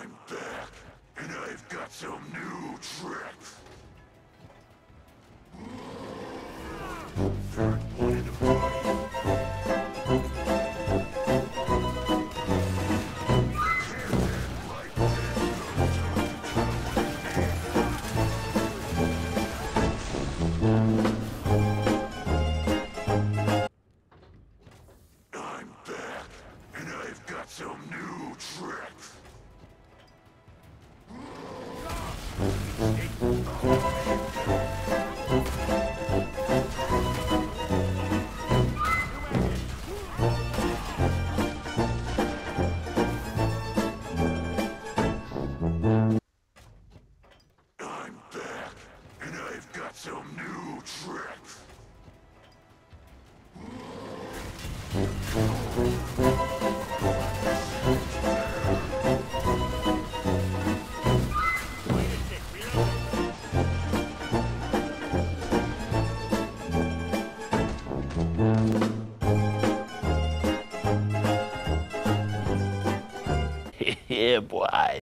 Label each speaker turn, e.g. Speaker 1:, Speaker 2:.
Speaker 1: I'm back, and I've got some new tricks. Third point of I'm back, and I've got some new tricks. I'm back, and I've got some new tricks.
Speaker 2: Yeah, boy.